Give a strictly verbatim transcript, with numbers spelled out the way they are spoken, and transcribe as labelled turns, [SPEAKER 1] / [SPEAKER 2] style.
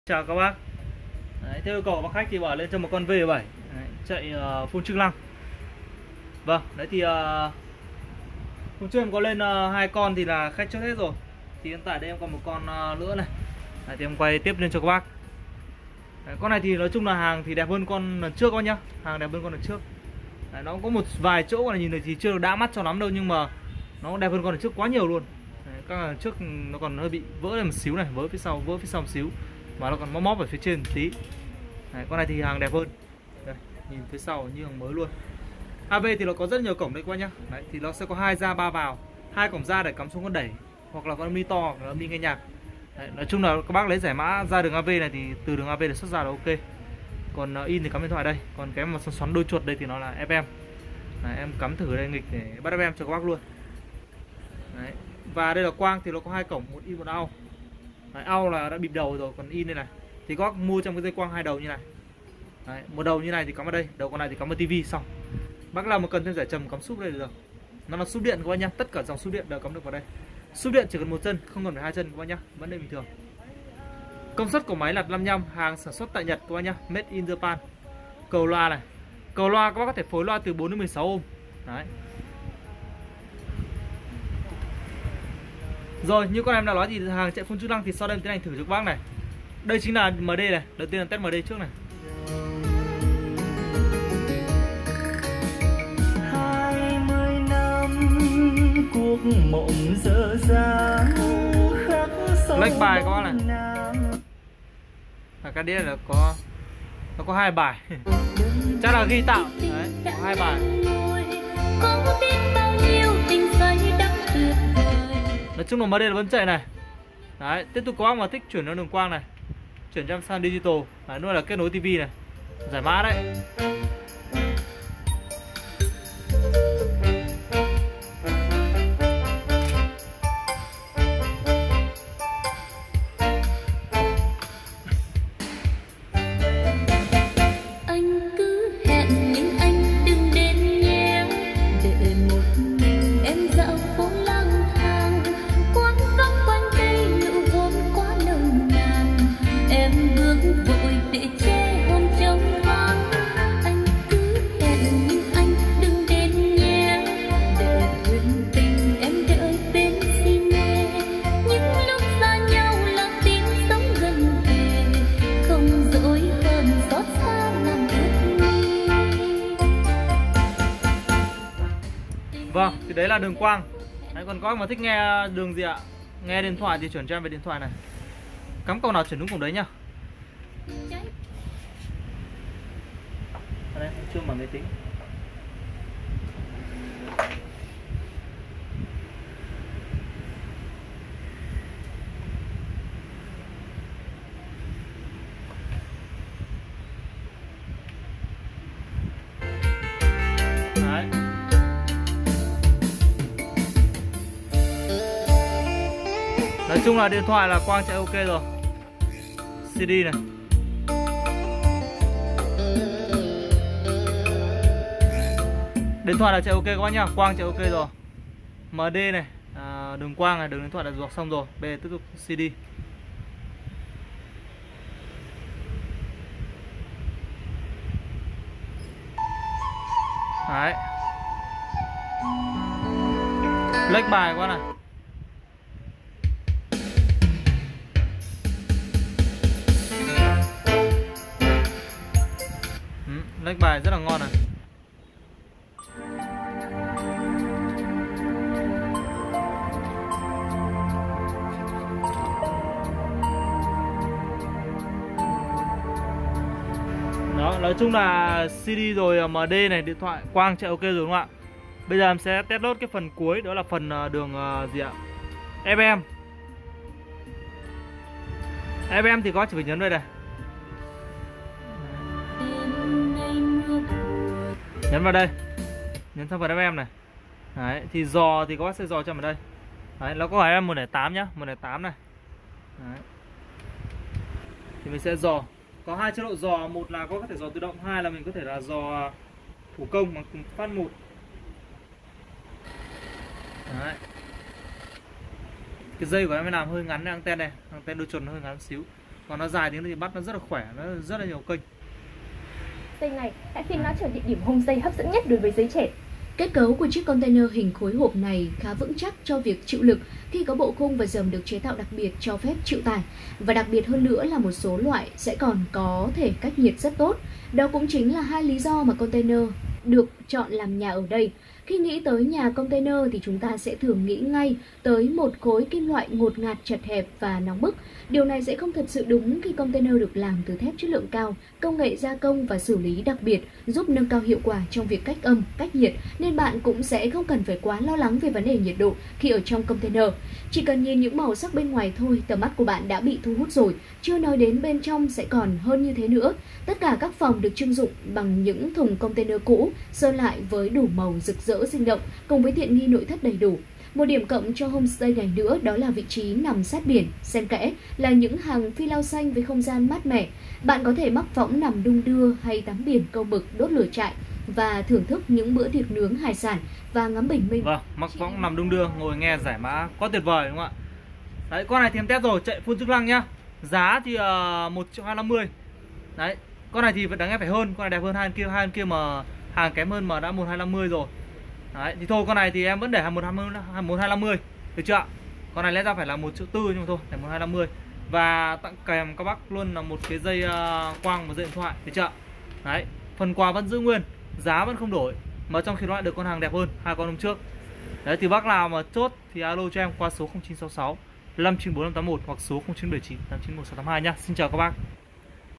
[SPEAKER 1] Chào các bác. Đấy, theo yêu cầu của bác khách thì bảo lên cho một con V bảy đấy, chạy uh, full chức năng. Vâng, đấy thì uh, hôm trước em có lên uh, hai con thì là khách chốt hết rồi. Thì hiện tại đây em còn một con uh, nữa này. Đấy, thì em quay tiếp lên cho các bác. Đấy, con này thì nói chung là hàng thì đẹp hơn con lần trước các bác nhá. Hàng đẹp hơn con lần trước. Đấy, nó cũng có một vài chỗ này nhìn thấy thì chưa được đã mắt cho lắm đâu, nhưng mà nó đẹp hơn con lần trước quá nhiều luôn. Đấy, các lần trước nó còn hơi bị vỡ lên một xíu này, vỡ phía sau, vỡ phía sau một xíu. Mà nó còn móp móp ở phía trên một tí. Đấy, con này thì hàng đẹp hơn. Đây, nhìn phía sau như hàng mới luôn. a vê thì nó có rất nhiều cổng đây các bác nhá. Đấy, thì nó sẽ có hai ra ba vào, hai cổng ra để cắm xuống con đẩy hoặc là con âm ly to hoặc là âm ly nghe nhạc. Đấy, nói chung là các bác lấy giải mã ra đường a vê này thì từ đường a vê để xuất ra là ok. Còn uh, in thì cắm điện thoại đây, còn cái mà xoắn, xoắn đôi chuột đây thì nó là ép em. Đấy, em cắm thử đây nghịch để bắt ép em cho các bác luôn. Đấy. Và đây là quang thì nó có hai cổng, một in một out. Đấy, out là đã bịp đầu rồi, còn in đây này thì các bác mua trong cái dây quang hai đầu như này. Đấy, một đầu như này thì cắm vào đây, đầu còn lại thì cắm vào tivi xong. Bác nào mà cần thêm giải trầm cắm súp đây được. Nó là súp điện các bác nhá, tất cả dòng súp điện đều cắm được vào đây. Súp điện chỉ cần một chân, không cần phải hai chân các bác nhá, vẫn đây bình thường. Công suất của máy là năm mươi lăm, hàng sản xuất tại Nhật các bác nhá, made in Japan. Cầu loa này, cầu loa các bác có thể phối loa từ bốn đến mười sáu ohm. Đấy. Rồi, như con em đã nói thì hàng chạy full chức năng thì sau đây em tiến hành thử cho các bác này. Đây chính là em đê này, đầu tiên là test em đê trước này.
[SPEAKER 2] hai mươi năm cuộc mộng dở dang khắc sâu
[SPEAKER 1] lách bài các bác này. Và cái đĩa là có nó có hai bài. Chắc là ghi tạo. Đấy, có hai bài. Nói chung là em đê là vẫn chạy này. Đấy, tiếp tục có bác mà thích chuyển sang đường quang này, chuyển cho em sang digital. Đấy, nữa là kết nối tivi này, giải mã đấy. Vâng, thì đấy là đường quang. Đấy, còn có mà thích nghe đường gì ạ? Nghe điện thoại thì chuyển cho em về điện thoại này. Cắm cầu nào chuyển đúng cổng đấy nhá. Ở đây, chưa mở máy tính. Đấy. Nói chung là điện thoại là quang chạy ok rồi. xê đê này. Điện thoại là chạy ok các bác nhá, quang chạy ok rồi. em đê này, à, đường quang này, đường điện thoại là dọc xong rồi. Bây giờ tiếp tục xê đê. Đấy. Lách bài quá này. Ừ, lách bài rất là ngon này. Đó, nói chung là xê đê rồi em đê này, điện thoại quang chạy ok rồi đúng không ạ? Bây giờ em sẽ test nốt cái phần cuối, đó là phần đường uh, gì ạ? ép em. ép em thì có chỉ phải nhấn đây này. Nhấn vào đây. Nhấn sang phần ép em này. Đấy, thì dò thì các bác sẽ dò cho mình đây. Đấy, nó có ép em một không tám nhá, một không tám này. Đấy. Thì mình sẽ dò. Có hai chế độ dò, một là có thể dò tự động, hai là mình có thể là dò thủ công bằng phát một. Đấy. Cái dây của em mới làm hơi ngắn, anten này, anten đôi chuẩn hơi ngắn một xíu. Còn nó dài tiếng thì bắt nó rất là khỏe, nó rất là nhiều kênh.
[SPEAKER 3] Homestay này đã khiến nó trở địa điểm homestay hấp dẫn nhất đối với giới trẻ.
[SPEAKER 4] Kết cấu của chiếc container hình khối hộp này khá vững chắc cho việc chịu lực khi có bộ khung và dầm được chế tạo đặc biệt cho phép chịu tải. Và đặc biệt hơn nữa là một số loại sẽ còn có thể cách nhiệt rất tốt. Đó cũng chính là hai lý do mà container được chọn làm nhà ở đây. Khi nghĩ tới nhà container thì chúng ta sẽ thường nghĩ ngay tới một khối kim loại ngột ngạt, chật hẹp và nóng bức. Điều này sẽ không thật sự đúng khi container được làm từ thép chất lượng cao, công nghệ gia công và xử lý đặc biệt giúp nâng cao hiệu quả trong việc cách âm, cách nhiệt, nên bạn cũng sẽ không cần phải quá lo lắng về vấn đề nhiệt độ khi ở trong container. Chỉ cần nhìn những màu sắc bên ngoài thôi, tầm mắt của bạn đã bị thu hút rồi, chưa nói đến bên trong sẽ còn hơn như thế nữa. Tất cả các phòng được trưng dụng bằng những thùng container cũ, sơn lại với đủ màu rực rỡ sinh động, cùng với tiện nghi nội thất đầy đủ. Một điểm cộng cho homestay này nữa đó là vị trí nằm sát biển, xen kẽ là những hàng phi lao xanh với không gian mát mẻ. Bạn có thể mắc võng nằm đung đưa hay tắm biển câu mực, đốt lửa trại và thưởng thức những bữa tiệc nướng hải sản và ngắm bình minh.
[SPEAKER 1] Vâng, mắc võng nằm đung đưa, ngồi nghe giải mã quá tuyệt vời đúng không ạ? Đấy, con này thì em test rồi, chạy full chức năng nhá. Giá thì uh, một triệu hai trăm năm mươi. Đấy, con này thì đáng lẽ phải hơn, con này đẹp hơn hai con kia, hai con kia mà hàng kém hơn mà đã một triệu hai trăm năm mươi rồi. Đấy, thì thôi con này thì em vẫn để một triệu hai trăm năm mươi, được chưa ạ? Con này lẽ ra phải là một triệu tư nhưng mà thôi, để một triệu hai trăm năm mươi. Và tặng kèm các bác luôn là một cái dây uh, quang, một dây điện thoại, được chưa ạ? Đấy, phần quà vẫn giữ nguyên, giá vẫn không đổi, mà trong khi đó lại được con hàng đẹp hơn hai con hôm trước. Đấy, thì bác nào mà chốt thì alo cho em qua số không chín sáu sáu năm chín bốn năm tám một hoặc số không chín bảy chín tám chín một sáu tám hai nhá. Xin chào các bác.